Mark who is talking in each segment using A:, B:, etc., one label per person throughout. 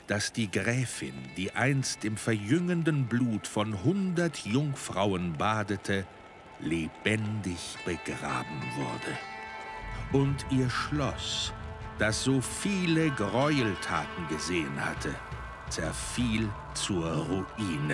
A: dass die Gräfin, die einst im verjüngenden Blut von 100 Jungfrauen badete, lebendig begraben wurde. Und ihr Schloss, das so viele Gräueltaten gesehen hatte, zerfiel zur Ruine.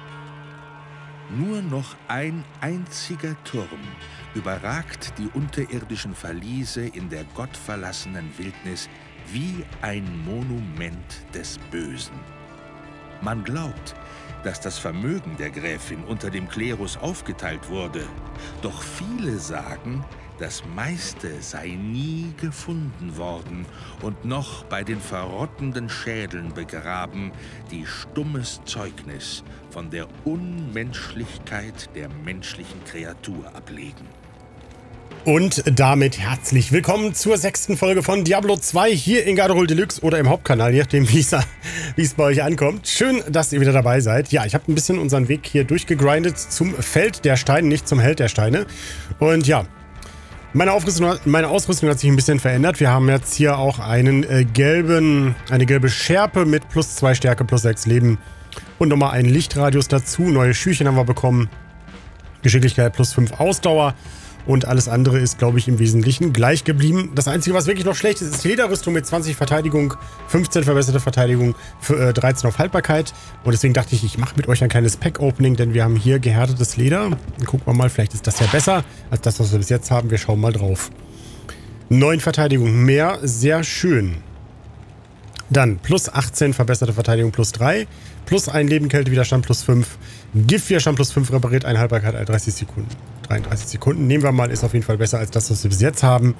A: Nur noch ein einziger Turm überragt die unterirdischen Verliese in der gottverlassenen Wildnis wie ein Monument des Bösen. Man glaubt, dass das Vermögen der Gräfin unter dem Klerus aufgeteilt wurde, doch viele sagen, das meiste sei nie gefunden worden und noch bei den verrottenden Schädeln begraben, die stummes Zeugnis von der Unmenschlichkeit der menschlichen Kreatur ablegen.
B: Und damit herzlich willkommen zur 6. Folge von Diablo 2 hier in Garderol Deluxe oder im Hauptkanal, je nachdem wie es bei euch ankommt. Schön, dass ihr wieder dabei seid. Ja, ich habe ein bisschen unseren Weg hier durchgegrindet zum Feld der Steine, nicht zum Held der Steine. Und ja, meine Ausrüstung hat sich ein bisschen verändert. Wir haben jetzt hier auch eine gelbe Schärpe mit plus 2 Stärke, plus 6 Leben und nochmal einen Lichtradius dazu. Neue Schürchen haben wir bekommen. Geschicklichkeit plus 5 Ausdauer. Und alles andere ist, glaube ich, im Wesentlichen gleich geblieben. Das Einzige, was wirklich noch schlecht ist, ist Lederrüstung mit 20 Verteidigung, 15 verbesserte Verteidigung, 13 auf Haltbarkeit. Und deswegen dachte ich, ich mache mit euch ein kleines Pack-Opening, denn wir haben hier gehärtetes Leder. Dann gucken wir mal, vielleicht ist das ja besser als das, was wir bis jetzt haben. Wir schauen mal drauf. 9 Verteidigung mehr, sehr schön. Dann plus 18 verbesserte Verteidigung plus 3, plus 1 Leben, Kältewiderstand plus 5, Giftwiderstand plus 5, repariert, 1 Haltbarkeit, 30 Sekunden. 33 Sekunden. Nehmen wir mal, ist auf jeden Fall besser als das, was wir bis jetzt haben.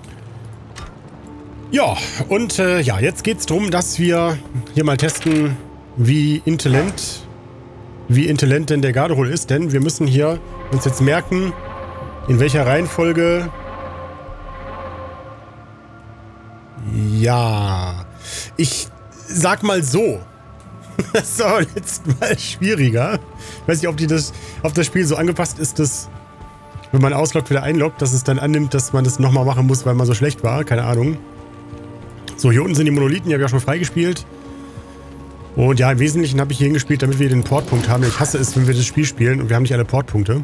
B: Ja, und ja, jetzt geht es darum, dass wir hier mal testen, wie intelligent denn der Garderol ist, denn wir müssen hier uns jetzt merken, in welcher Reihenfolge. Ja, ich sag mal so. Das war letztes Mal schwieriger. Ich weiß nicht, ob das Spiel so angepasst ist, dass wenn man ausloggt, wieder einloggt, dass es dann annimmt, dass man das nochmal machen muss, weil man so schlecht war. Keine Ahnung. So, hier unten sind die Monolithen, die habe ich auch schon freigespielt. Und ja, im Wesentlichen habe ich hier hingespielt, damit wir den Portpunkt haben. Ich hasse es, wenn wir das Spiel spielen und wir haben nicht alle Portpunkte.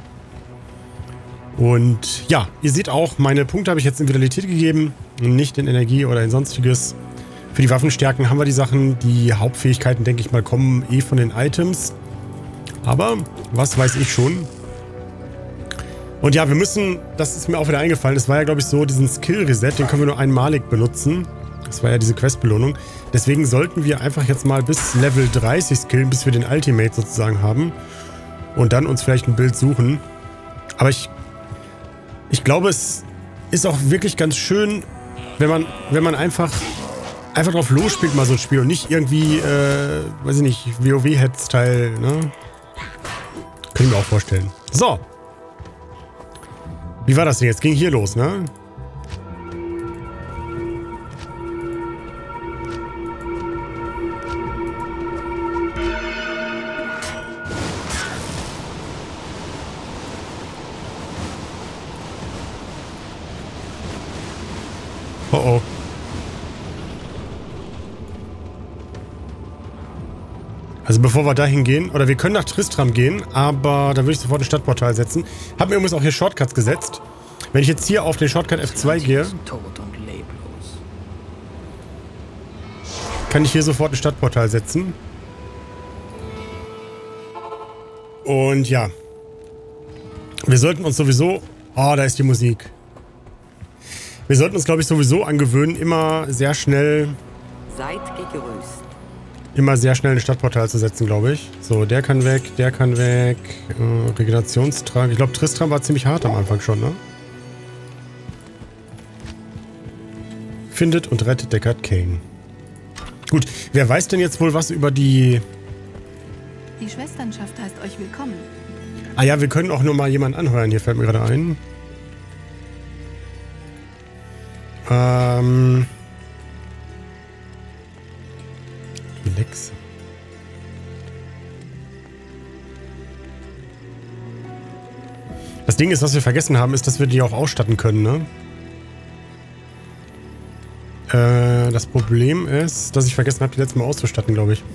B: Und ja, ihr seht auch, meine Punkte habe ich jetzt in Vitalität gegeben und nicht in Energie oder in Sonstiges. Für die Waffenstärken haben wir die Sachen. Die Hauptfähigkeiten, denke ich mal, kommen eh von den Items. Aber was weiß ich schon. Und ja, wir müssen, das ist mir auch wieder eingefallen, es war ja, glaube ich, so, diesen Skill-Reset, den können wir nur einmalig benutzen. Das war ja diese Quest-Belohnung. Deswegen sollten wir einfach jetzt mal bis Level 30 skillen, bis wir den Ultimate sozusagen haben. Und dann uns vielleicht ein Bild suchen. Aber ich glaube, es ist auch wirklich ganz schön, wenn man einfach drauf losspielt, mal so ein Spiel und nicht irgendwie, weiß ich nicht, WoW-Head-Style, ne? Können wir auch vorstellen. So. Wie war das denn jetzt? Ging hier los, ne? Oh oh. Also bevor wir dahin gehen, oder wir können nach Tristram gehen, aber da würde ich sofort ein Stadtportal setzen. Hab mir übrigens auch hier Shortcuts gesetzt. Wenn ich jetzt hier auf den Shortcut F2 gehe, kann ich hier sofort ein Stadtportal setzen. Und ja. Wir sollten uns sowieso... Oh, da ist die Musik. Wir sollten uns, glaube ich, sowieso angewöhnen, immer sehr schnell...
C: Seid gegrüßt.
B: Immer sehr schnell ein Stadtportal zu setzen, glaube ich. So, der kann weg, der kann weg. Regenerationstrag. Ich glaube, Tristram war ziemlich hart am Anfang schon, ne? Findet und rettet Deckard Cain. Gut, wer weiß denn jetzt wohl was über die...
D: Die Schwesternschaft heißt euch willkommen.
B: Ah ja, wir können auch nur mal jemanden anheuern. Hier fällt mir gerade ein. Lex. Das Ding ist, was wir vergessen haben, ist, dass wir die auch ausstatten können, ne? Das Problem ist, dass ich vergessen habe, die letzte Mal auszustatten, glaube ich.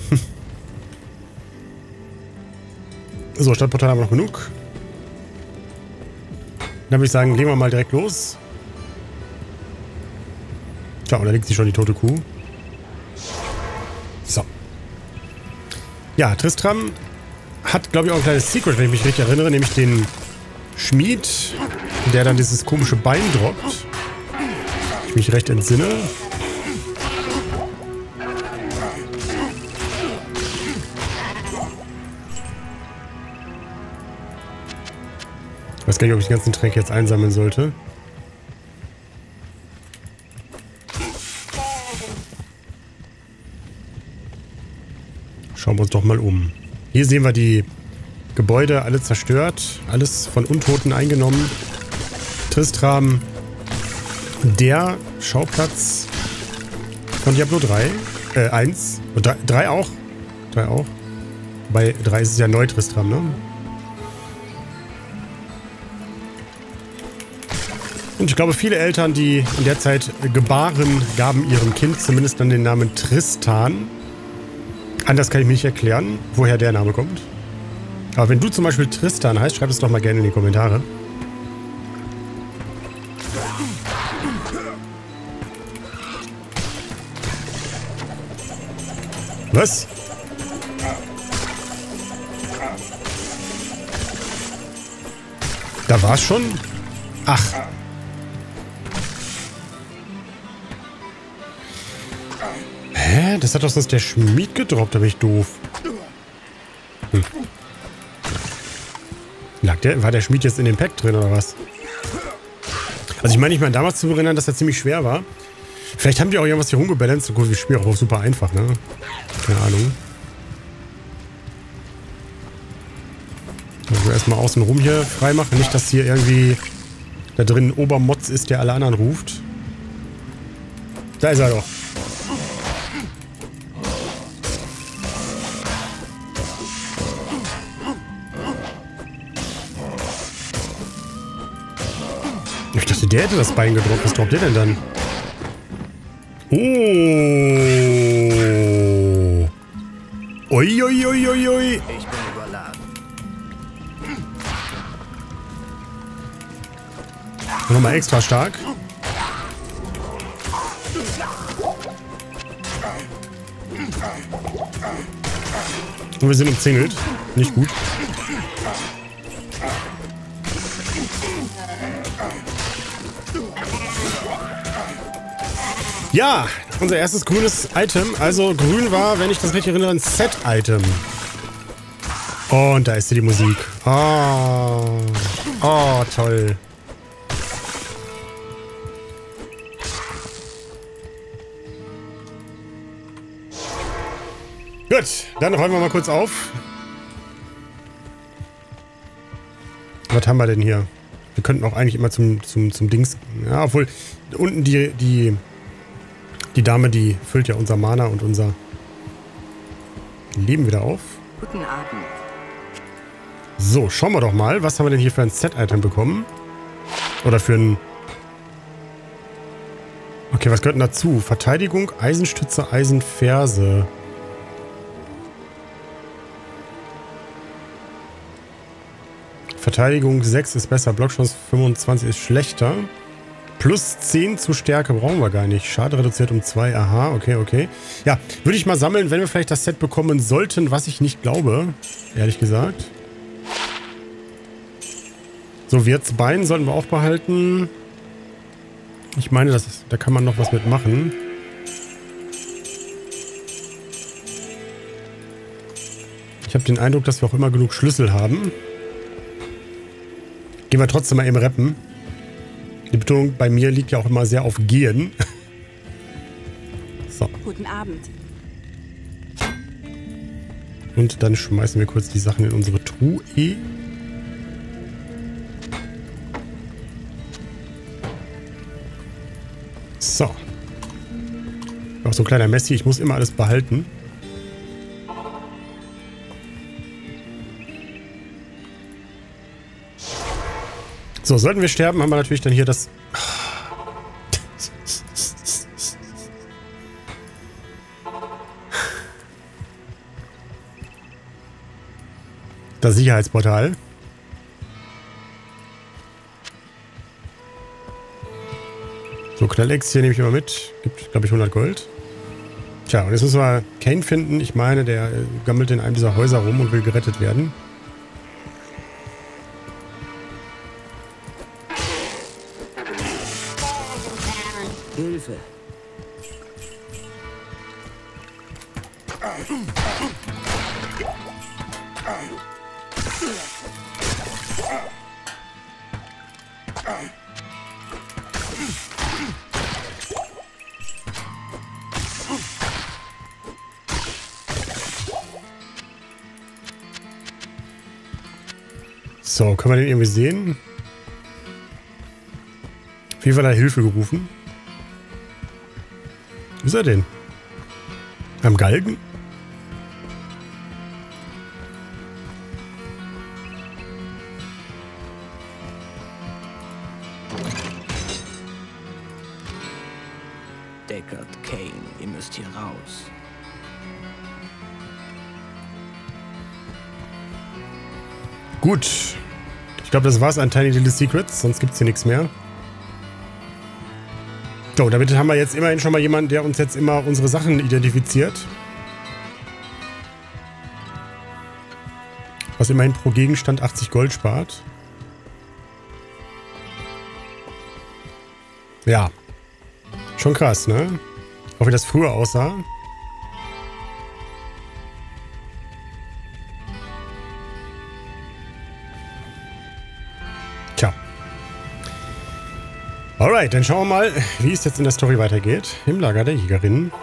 B: So, Stadtportal haben wir noch genug. Dann würde ich sagen, legen wir mal direkt los. Tja, und da liegt sie schon, die tote Kuh. So. Ja, Tristram hat, glaube ich, auch ein kleines Secret, wenn ich mich richtig erinnere, nämlich den Schmied, der dann dieses komische Bein droppt. Ich mich recht entsinne. Ich weiß gar nicht, ob ich die ganzen Tränke jetzt einsammeln sollte. Schauen wir uns doch mal um. Hier sehen wir die Gebäude, alle zerstört, alles von Untoten eingenommen. Tristram, der Schauplatz von Diablo 3, 1 und 3 auch. 3 auch. Bei 3 ist es ja neu Tristram, ne? Und ich glaube, viele Eltern, die in der Zeit gebaren, gaben ihrem Kind zumindest dann den Namen Tristan. Anders kann ich mir nicht erklären, woher der Name kommt. Aber wenn du zum Beispiel Tristan heißt, schreib es doch mal gerne in die Kommentare. Was? Da war's schon? Ach. Hä? Das hat doch sonst der Schmied gedroppt, da bin ich doof. Hm. War der Schmied jetzt in dem Pack drin, oder was? Also ich meine damals zu erinnern, dass er ziemlich schwer war. Vielleicht haben die auch irgendwas hier rumgebalanced. So gut, wir spielen auch super einfach, ne? Keine Ahnung. Also erstmal außen rum hier freimachen. Nicht, dass hier irgendwie da drin ein Obermotz ist, der alle anderen ruft. Da ist er doch. Ich dachte, der hätte das Bein gedroppt. Was droppt der denn dann? Oh. Ui, ui, ui, ui, ui.
C: Ich bin überladen.
B: Nochmal extra stark. Und wir sind umzingelt. Nicht gut. Ja, unser erstes grünes Item. Also grün war, wenn ich das richtig erinnere, ein Set-Item. Und da ist die Musik. Oh, oh, toll. Gut, dann räumen wir mal kurz auf. Was haben wir denn hier? Wir könnten auch eigentlich immer zum Dings... Ja, obwohl, unten die Dame, die füllt ja unser Mana und unser Leben wieder auf.
C: Guten Abend.
B: So, schauen wir doch mal. Was haben wir denn hier für ein Set-Item bekommen? Oder für ein... Okay, was gehört denn dazu? Verteidigung, Eisenstütze, Eisenferse. Verteidigung 6 ist besser, Blockchance 25 ist schlechter. Plus 10 zu Stärke brauchen wir gar nicht. Schade reduziert um 2. Aha, okay, okay. Ja, würde ich mal sammeln, wenn wir vielleicht das Set bekommen sollten, was ich nicht glaube. Ehrlich gesagt. So, Wirtsbein sollten wir auch behalten. Ich meine, da kann man noch was mitmachen. Ich habe den Eindruck, dass wir auch immer genug Schlüssel haben. Gehen wir trotzdem mal eben rappen. Die Betonung bei mir liegt ja auch immer sehr auf Gehen. So.
D: Guten Abend.
B: Und dann schmeißen wir kurz die Sachen in unsere Truhe. So. Auch so ein kleiner Messi. Ich muss immer alles behalten. So, sollten wir sterben, haben wir natürlich dann hier das... Das Sicherheitsportal. So, Knallex hier nehme ich immer mit. Gibt, glaube ich, 100 Gold. Tja, und jetzt müssen wir Kane finden. Ich meine, der gammelt in einem dieser Häuser rum und will gerettet werden.
C: Hilfe!
B: So, können wir den irgendwie sehen? Auf jeden Fall hat er Hilfe gerufen. Wo ist er denn? Am Galgen?
C: Deckard, Kane, ihr müsst hier raus.
B: Gut. Ich glaube, das war's an Tiny Little Secrets, sonst gibt's hier nichts mehr. So, damit haben wir jetzt immerhin schon mal jemanden, der uns jetzt immer unsere Sachen identifiziert. Was immerhin pro Gegenstand 80 Gold spart. Ja. Schon krass, ne? Auch wie das früher aussah. Tja. Alright, dann schauen wir mal, wie es jetzt in der Story weitergeht. Im Lager der Jägerinnen.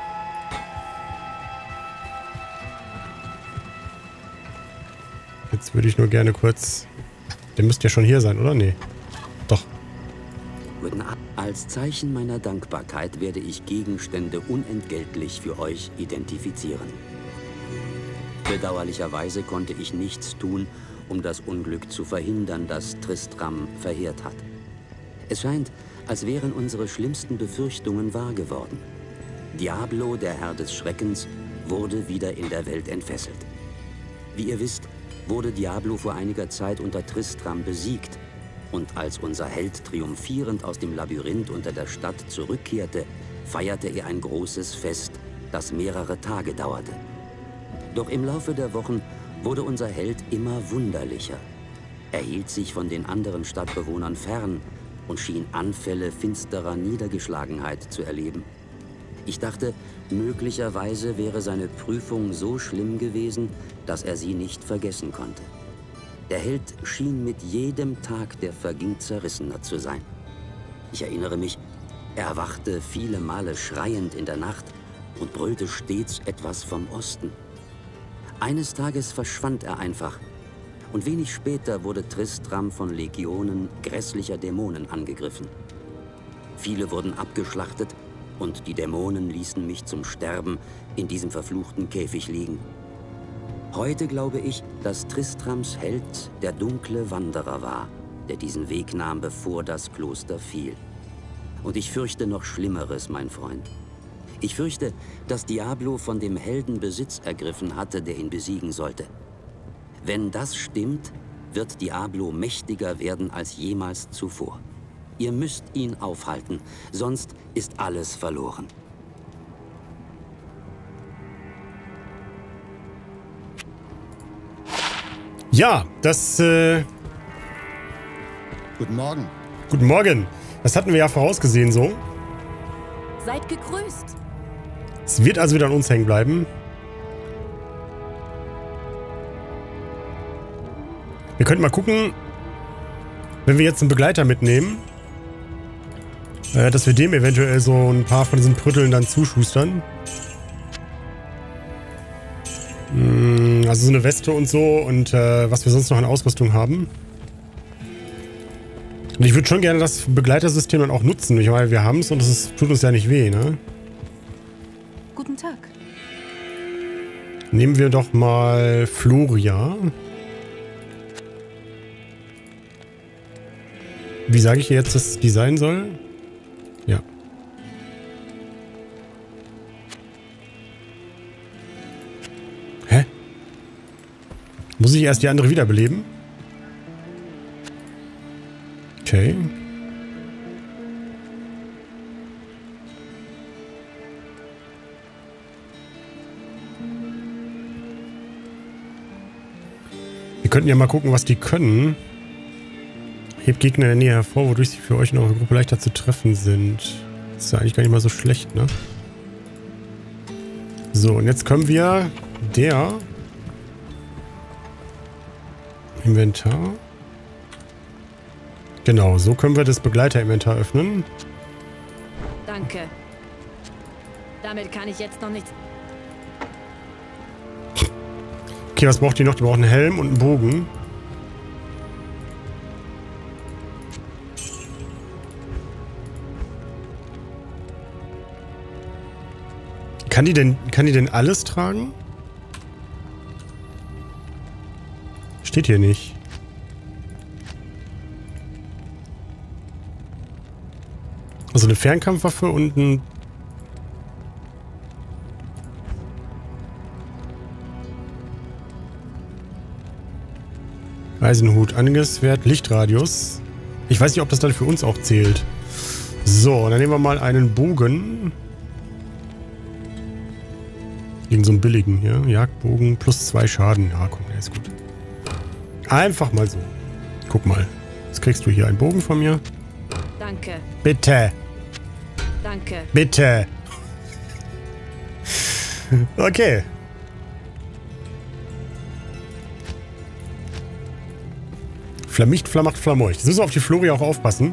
B: Jetzt würde ich nur gerne kurz... Der müsste ja schon hier sein, oder? Nee. Doch.
E: Guten Abend. Als Zeichen meiner Dankbarkeit werde ich Gegenstände unentgeltlich für euch identifizieren. Bedauerlicherweise konnte ich nichts tun, um das Unglück zu verhindern, das Tristram verheert hat. Es scheint, als wären unsere schlimmsten Befürchtungen wahr geworden. Diablo, der Herr des Schreckens, wurde wieder in der Welt entfesselt. Wie ihr wisst, wurde Diablo vor einiger Zeit unter Tristram besiegt. Und als unser Held triumphierend aus dem Labyrinth unter der Stadt zurückkehrte, feierte er ein großes Fest, das mehrere Tage dauerte. Doch im Laufe der Wochen wurde unser Held immer wunderlicher. Er hielt sich von den anderen Stadtbewohnern fern und schien Anfälle finsterer Niedergeschlagenheit zu erleben. Ich dachte, möglicherweise wäre seine Prüfung so schlimm gewesen, dass er sie nicht vergessen konnte. Der Held schien mit jedem Tag, der verging, zerrissener zu sein. Ich erinnere mich, er erwachte viele Male schreiend in der Nacht und brüllte stets etwas vom Osten. Eines Tages verschwand er einfach und wenig später wurde Tristram von Legionen grässlicher Dämonen angegriffen. Viele wurden abgeschlachtet und die Dämonen ließen mich zum Sterben in diesem verfluchten Käfig liegen. Heute glaube ich, dass Tristrams Held der dunkle Wanderer war, der diesen Weg nahm, bevor das Kloster fiel. Und ich fürchte noch Schlimmeres, mein Freund. Ich fürchte, dass Diablo von dem Helden Besitz ergriffen hatte, der ihn besiegen sollte. Wenn das stimmt, wird Diablo mächtiger werden als jemals zuvor. Ihr müsst ihn aufhalten, sonst ist alles verloren.
B: Ja, das...
F: Guten Morgen.
B: Guten Morgen. Das hatten wir ja vorausgesehen so.
D: Seid gegrüßt.
B: Es wird also wieder an uns hängen bleiben. Wir könnten mal gucken, wenn wir jetzt einen Begleiter mitnehmen, dass wir dem eventuell so ein paar von diesen Prütteln dann zuschustern. Also so eine Weste und so und was wir sonst noch an Ausrüstung haben. Und ich würde schon gerne das Begleitersystem dann auch nutzen. Ich meine, wir haben es und es tut uns ja nicht weh, ne?
D: Guten Tag.
B: Nehmen wir doch mal Floria. Wie sage ich jetzt, dass die sein soll? Ja. Muss ich erst die andere wiederbeleben? Okay. Wir könnten ja mal gucken, was die können. Hebt Gegner in der Nähe hervor, wodurch sie für euch in eurer Gruppe leichter zu treffen sind. Das ist ja eigentlich gar nicht mal so schlecht, ne? So, und jetzt können wir der Inventar. Genau, so können wir das Begleiter-Inventar öffnen.
D: Danke. Damit kann ich jetzt noch nichts...
B: Okay, was braucht die noch? Die braucht einen Helm und einen Bogen. Kann die denn alles tragen? Steht hier nicht. Also eine Fernkampfwaffe und ein... Eisenhut, Angriffswert, Lichtradius. Ich weiß nicht, ob das dann für uns auch zählt. So, dann nehmen wir mal einen Bogen. Gegen so einen billigen hier. Jagdbogen plus 2 Schaden. Ja, komm, der ist gut. Einfach mal so. Guck mal. Jetzt kriegst du hier einen Bogen von mir.
D: Danke.
B: Bitte.
D: Danke.
B: Bitte. Okay. Flammicht, flammacht, flammeucht. Jetzt müssen wir auf die Flori auch aufpassen.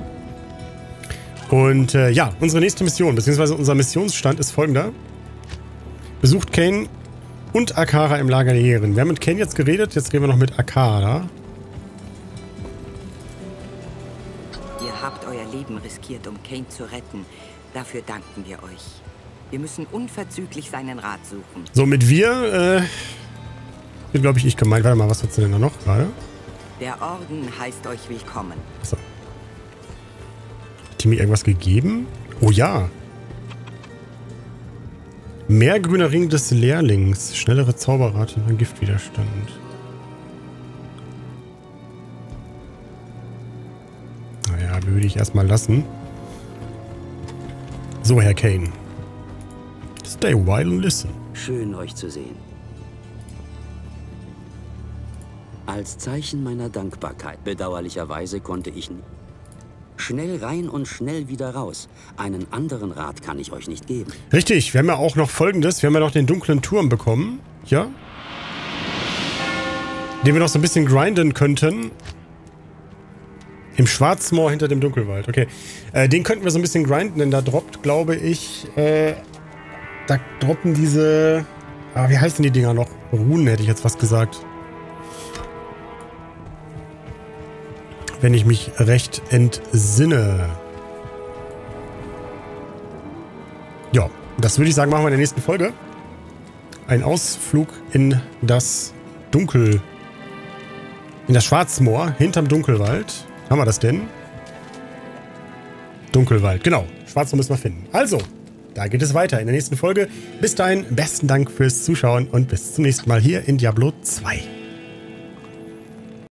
B: Und ja, unsere nächste Mission, beziehungsweise unser Missionsstand ist folgender. Besucht Kain und Akara im Lager der Jägerin. Wir haben mit Kain jetzt geredet, jetzt reden wir noch mit Akara.
F: Ihr habt euer Leben riskiert, um Kain zu retten. Dafür danken wir euch. Wir müssen unverzüglich seinen Rat suchen.
B: So, mit wir, wird, glaube ich gemeint. Warte mal, was hat sie denn da noch gerade?
F: Der Orden heißt euch willkommen.
B: Achso. Hat die mir irgendwas gegeben? Oh ja. Mehr grüner Ring des Lehrlings. Schnellere Zauberrate und Giftwiderstand. Naja, würde ich erstmal lassen. So, Herr Kain. Stay a while and listen.
E: Schön, euch zu sehen. Als Zeichen meiner Dankbarkeit, bedauerlicherweise konnte ich nicht. Schnell rein und schnell wieder raus. Einen anderen Rat kann ich euch nicht geben.
B: Richtig, wir haben ja auch noch Folgendes. Wir haben ja noch den dunklen Turm bekommen. Ja. Den wir noch so ein bisschen grinden könnten. Im Schwarzmoor hinter dem Dunkelwald. Okay. Den könnten wir so ein bisschen grinden, denn da droppt, glaube ich, da droppen diese... wie heißen die Dinger noch? Runen, hätte ich jetzt fast gesagt. Wenn ich mich recht entsinne. Ja, das würde ich sagen, machen wir in der nächsten Folge. Ein Ausflug in das Dunkel... In das Schwarzmoor, hinterm Dunkelwald. Haben wir das denn? Dunkelwald, genau. Schwarzmoor müssen wir finden. Also, da geht es weiter in der nächsten Folge. Bis dahin, besten Dank fürs Zuschauen und bis zum nächsten Mal hier in Diablo 2.